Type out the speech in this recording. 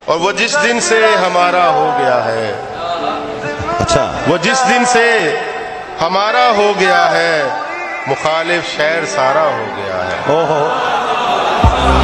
और वो जिस दिन से हमारा हो गया है, अच्छा, वो जिस दिन से हमारा हो गया है, मुखालिफ शहर सारा हो गया है। ओहो।